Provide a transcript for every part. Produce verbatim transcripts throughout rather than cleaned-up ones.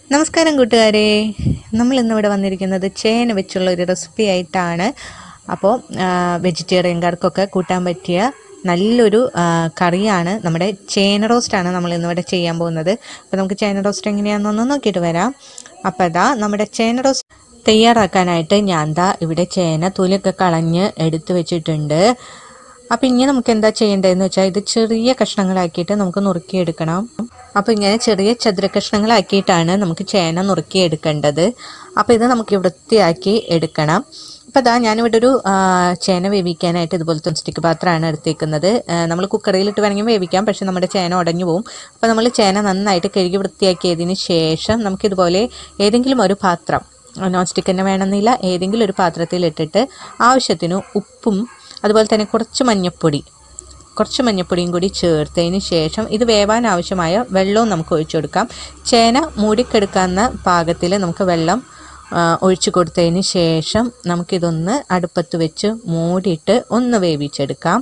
നമസ്കാരം കൂട്ടുകാരെ, നമ്മൾ ഇന്നിവിടെ വന്നിരിക്കുന്നത് ചേന വെച്ചുള്ള ഒരു റെസിപ്പി ആയിട്ടാണ്. അപ്പോൾ വെജിറ്റേറിയൻകാർക്കൊക്കെ കൂട്ടാൻ പറ്റിയ നല്ലൊരു കറിയാണ്. നമ്മുടെ ചേന റോസ്റ്റാണ് നമ്മൾ ഇന്നിവിടെ ചെയ്യാൻ പോകുന്നത്. അപ്പോൾ നമുക്ക് ചേന റോസ്റ്റ് എങ്ങനെയാണെന്നൊന്ന് നോക്കിയിട്ട് വരാം. അപ്പോൾ അതാ നമ്മുടെ ചേന റോസ്റ്റ് തയ്യാറാക്കാനായിട്ട് ഞാൻ ദാ ഇവിടെ ചേന തൊലിയൊക്കെ കളഞ്ഞ് എടുത്ത് വെച്ചിട്ടുണ്ട്. അപ്പോൾ ഇങ്ങനെ നമുക്ക് എന്താ ചെയ്യേണ്ടതെന്ന് വെച്ചാൽ ഇത് ചെറിയ കഷ്ണങ്ങളാക്കിയിട്ട് നമുക്ക് നുറുക്കിയെടുക്കണം. അപ്പോൾ ഇങ്ങനെ ചെറിയ ചതുര കഷ്ണങ്ങളാക്കിയിട്ടാണ് നമുക്ക് ചേന നുറുക്കിയെടുക്കേണ്ടത്. അപ്പോൾ ഇത് നമുക്ക് വൃത്തിയാക്കി എടുക്കണം. അപ്പോൾ അതാ ഞാനിവിടെ ഒരു ചേന വേവിക്കാനായിട്ട് ഇതുപോലത്തെ സ്റ്റിക്ക് പാത്രമാണ് എടുത്തേക്കുന്നത്. നമ്മൾ കുക്കറിലിട്ട് വേണമെങ്കിൽ വേവിക്കാം, പക്ഷേ നമ്മുടെ ചേന ഉടഞ്ഞു പോകും. അപ്പോൾ നമ്മൾ ചേന നന്നായിട്ട് കഴുകി വൃത്തിയാക്കിയതിന് ശേഷം നമുക്കിതുപോലെ ഏതെങ്കിലും ഒരു പാത്രം, നോൺ സ്റ്റിക്ക് തന്നെ വേണമെന്നില്ല, ഏതെങ്കിലും ഒരു പാത്രത്തിലിട്ടിട്ട് ആവശ്യത്തിന് ഉപ്പും അതുപോലെ തന്നെ കുറച്ച് മഞ്ഞൾപ്പൊടി കുറച്ച് മഞ്ഞൾപ്പൊടിയും കൂടി ചേർത്തതിന് ശേഷം ഇത് വേവാൻ ആവശ്യമായ വെള്ളവും നമുക്ക് ഒഴിച്ചു കൊടുക്കാം. ചേന മൂടിക്കെടുക്കാവുന്ന പാകത്തിൽ നമുക്ക് വെള്ളം ഒഴിച്ചു കൊടുത്തതിന് ശേഷം നമുക്കിതൊന്ന് അടുപ്പത്ത് വെച്ച് മൂടിയിട്ട് ഒന്ന് വേവിച്ചെടുക്കാം.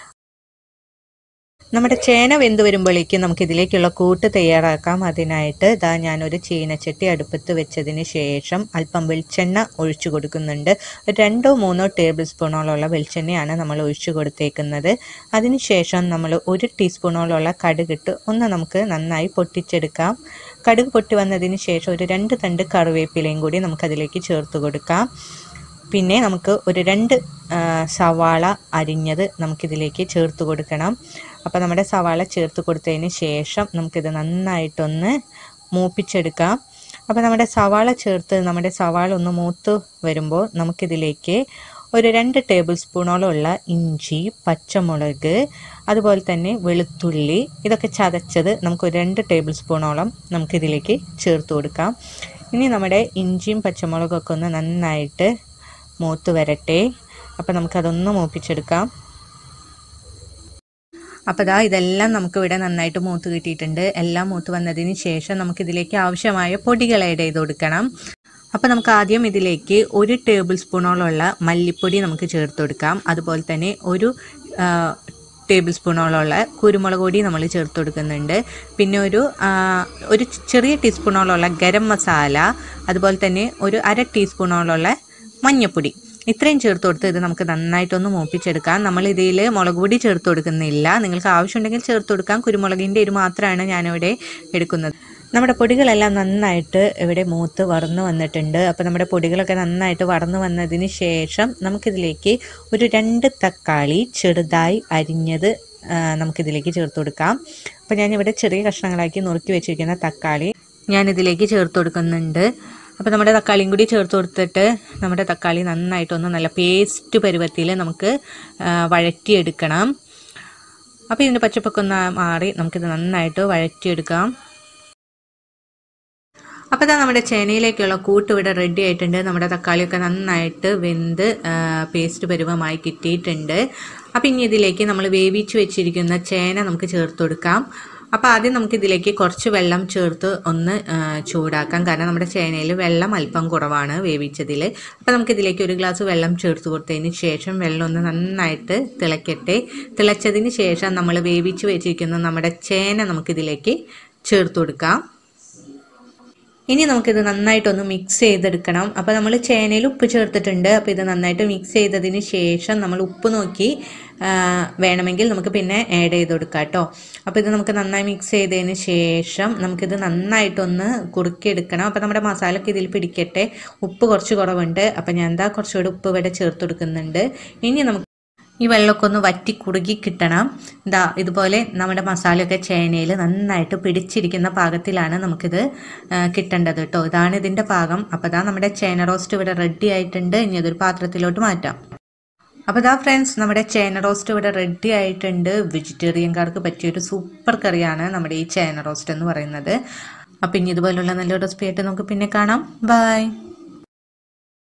നമ്മുടെ ചേന വെന്ത് വരുമ്പോഴേക്കും നമുക്കിതിലേക്കുള്ള കൂട്ട് തയ്യാറാക്കാം. അതിനായിട്ട് ഇതാ ഞാനൊരു ചീനച്ചട്ടി അടുപ്പത്ത് വെച്ചതിന് ശേഷം അല്പം വെളിച്ചെണ്ണ ഒഴിച്ചു കൊടുക്കുന്നുണ്ട്. രണ്ടോ മൂന്നോ ടേബിൾ സ്പൂണോളമുള്ള വെളിച്ചെണ്ണയാണ് നമ്മൾ ഒഴിച്ചു കൊടുത്തേക്കുന്നത്. അതിനുശേഷം നമ്മൾ ഒരു ടീസ്പൂണോളമുള്ള കടുകിട്ട് ഒന്ന് നമുക്ക് നന്നായി പൊട്ടിച്ചെടുക്കാം. കടുക് പൊട്ടി വന്നതിന് ശേഷം ഒരു രണ്ട് തണ്ട് കറിവേപ്പിലയും കൂടി നമുക്കതിലേക്ക് ചേർത്ത് കൊടുക്കാം. പിന്നെ നമുക്ക് ഒരു രണ്ട് സവാള അരിഞ്ഞത് നമുക്കിതിലേക്ക് ചേർത്ത് കൊടുക്കണം. അപ്പോൾ നമ്മുടെ സവാള ചേർത്ത് കൊടുത്തതിന് ശേഷം നമുക്കിത് നന്നായിട്ടൊന്ന് മൂപ്പിച്ചെടുക്കാം. അപ്പോൾ നമ്മുടെ സവാള ചേർത്ത് നമ്മുടെ സവാള ഒന്ന് മൂത്ത് വരുമ്പോൾ നമുക്കിതിലേക്ക് ഒരു രണ്ട് ടേബിൾ സ്പൂണോളമുള്ള ഇഞ്ചി, പച്ചമുളക്, അതുപോലെ തന്നെ വെളുത്തുള്ളി ഇതൊക്കെ ചതച്ചത് നമുക്കൊരു രണ്ട് ടേബിൾ സ്പൂണോളം നമുക്കിതിലേക്ക് ചേർത്ത് കൊടുക്കാം. ഇനി നമ്മുടെ ഇഞ്ചിയും പച്ചമുളകൊക്കെ ഒന്ന് നന്നായിട്ട് മൂത്ത് വരട്ടെ. അപ്പോൾ നമുക്കതൊന്ന് മൂപ്പിച്ചെടുക്കാം. അപ്പോൾ ഇതാ ഇതെല്ലാം നമുക്കിവിടെ നന്നായിട്ട് മൂത്ത് കിട്ടിയിട്ടുണ്ട്. എല്ലാം മൂത്ത് വന്നതിന് ശേഷം നമുക്കിതിലേക്ക് ആവശ്യമായ പൊടികൾ ആഡ് ചെയ്ത് കൊടുക്കണം. അപ്പോൾ നമുക്ക് ആദ്യം ഇതിലേക്ക് ഒരു ടേബിൾ സ്പൂണോളമുള്ള മല്ലിപ്പൊടി നമുക്ക് ചേർത്ത് കൊടുക്കാം. അതുപോലെ തന്നെ ഒരു ടേബിൾ സ്പൂണോളമുള്ള കുരുമുളക് പൊടി നമ്മൾ ചേർത്ത് കൊടുക്കുന്നുണ്ട്. പിന്നെ ഒരു ഒരു ചെറിയ ടീസ്പൂണോളമുള്ള ഗരം മസാല, അതുപോലെ തന്നെ ഒരു അര ടീസ്പൂണോളമുള്ള മഞ്ഞൾപ്പൊടി ഇത്രയും ചേർത്ത് കൊടുത്ത് ഇത് നമുക്ക് നന്നായിട്ടൊന്ന് മൂപ്പിച്ചെടുക്കാം. നമ്മൾ ഇതിൽ മുളക് പൊടി ചേർത്ത് കൊടുക്കുന്നില്ല. നിങ്ങൾക്ക് ആവശ്യമുണ്ടെങ്കിൽ ചേർത്ത് കൊടുക്കാം. കുരുമുളകിൻ്റെ എരിവ് മാത്രമാണ് ഞാനിവിടെ എടുക്കുന്നത്. നമ്മുടെ പൊടികളെല്ലാം നന്നായിട്ട് ഇവിടെ മൂത്ത് വറന്ന് വന്നിട്ടുണ്ട്. അപ്പോൾ നമ്മുടെ പൊടികളൊക്കെ നന്നായിട്ട് വറന്ന് വന്നതിന് ശേഷം നമുക്കിതിലേക്ക് ഒരു രണ്ട് തക്കാളി ചെറുതായി അരിഞ്ഞത് നമുക്കിതിലേക്ക് ചേർത്ത് കൊടുക്കാം. അപ്പോൾ ഞാനിവിടെ ചെറിയ കഷ്ണങ്ങളാക്കി നുറുക്കി വെച്ചിരിക്കുന്ന തക്കാളി ഞാനിതിലേക്ക് ചേർത്ത് കൊടുക്കുന്നുണ്ട്. അപ്പോൾ നമ്മുടെ തക്കാളിയും കൂടി ചേർത്ത് കൊടുത്തിട്ട് നമ്മുടെ തക്കാളി നന്നായിട്ടൊന്ന് നല്ല പേസ്റ്റ് പരുവത്തിൽ നമുക്ക് വഴറ്റിയെടുക്കണം. അപ്പോൾ ഇതിൻ്റെ പച്ചപ്പൊക്കെ ഒന്ന് മാറി നമുക്കിത് നന്നായിട്ട് വഴറ്റിയെടുക്കാം. അപ്പോൾ ഇതാ നമ്മുടെ ചേനയിലേക്കുള്ള കൂട്ട് ഇവിടെ റെഡി ആയിട്ടുണ്ട്. നമ്മുടെ തക്കാളിയൊക്കെ നന്നായിട്ട് വെന്ത് പേസ്റ്റ് പരുവമായി കിട്ടിയിട്ടുണ്ട്. അപ്പോൾ ഇനി ഇതിലേക്ക് നമ്മൾ വേവിച്ച് വെച്ചിരിക്കുന്ന ചേന നമുക്ക് ചേർത്ത് കൊടുക്കാം. അപ്പോൾ ആദ്യം നമുക്കിതിലേക്ക് കുറച്ച് വെള്ളം ചേർത്ത് ഒന്ന് ചൂടാക്കാം. കാരണം നമ്മുടെ ചേനയിൽ വെള്ളം അല്പം കുറവാണ് വേവിച്ചതിൽ. അപ്പോൾ നമുക്കിതിലേക്ക് ഒരു ഗ്ലാസ് വെള്ളം ചേർത്ത് കൊടുത്തതിന് ശേഷം വെള്ളം ഒന്ന് നന്നായിട്ട് തിളയ്ക്കട്ടെ. തിളച്ചതിന് ശേഷം നമ്മൾ വേവിച്ച് വെച്ചിരിക്കുന്ന നമ്മുടെ ചേന നമുക്കിതിലേക്ക് ചേർത്ത് കൊടുക്കാം. ഇനി നമുക്കിത് നന്നായിട്ടൊന്ന് മിക്സ് ചെയ്തെടുക്കണം. അപ്പോൾ നമ്മൾ ചേനയിൽ ഉപ്പ് ചേർത്തിട്ടുണ്ട്. അപ്പോൾ ഇത് നന്നായിട്ട് മിക്സ് ചെയ്തതിന് ശേഷം നമ്മൾ ഉപ്പ് നോക്കി വേണമെങ്കിൽ നമുക്ക് പിന്നെ ആഡ് ചെയ്ത് കൊടുക്കാം കേട്ടോ. അപ്പോൾ ഇത് നമുക്ക് നന്നായി മിക്സ് ചെയ്തതിന് ശേഷം നമുക്കിത് നന്നായിട്ടൊന്ന് കുറുക്കിയെടുക്കണം. അപ്പോൾ നമ്മുടെ മസാലയൊക്കെ ഇതിൽ പിടിക്കട്ടെ. ഉപ്പ് കുറച്ച് കുറവുണ്ട്. അപ്പോൾ ഞാൻ എന്താ കുറച്ചുകൂടി ഉപ്പ് ഇവിടെ ചേർത്ത് കൊടുക്കുന്നുണ്ട്. ഇനി നമുക്ക് ഈ വെള്ളമൊക്കെ ഒന്ന് വറ്റി കുറുകി കിട്ടണം. ഇതാ ഇതുപോലെ നമ്മുടെ മസാലയൊക്കെ ചേനയിൽ നന്നായിട്ട് പിടിച്ചിരിക്കുന്ന പാകത്തിലാണ് നമുക്കിത് കിട്ടേണ്ടത് കേട്ടോ. ഇതാണ് ഇതിൻ്റെ പാകം. അപ്പോൾ ഇതാ നമ്മുടെ ചേന റോസ്റ്റ് ഇവിടെ റെഡി ആയിട്ടുണ്ട്. ഇനി അതൊരു പാത്രത്തിലോട്ട് മാറ്റാം. അപ്പോൾ ഇതാ ഫ്രണ്ട്സ്, നമ്മുടെ ചേന റോസ്റ്റ് ഇവിടെ റെഡി ആയിട്ടുണ്ട്. വെജിറ്റേറിയൻകാർക്ക് പറ്റിയൊരു സൂപ്പർ കറിയാണ് നമ്മുടെ ഈ ചേന റോസ്റ്റ് എന്ന് പറയുന്നത്. അപ്പോൾ ഇനി ഇതുപോലുള്ള നല്ലൊരു റെസിപ്പി ആയിട്ട് നമുക്ക് പിന്നെ കാണാം. ബൈ.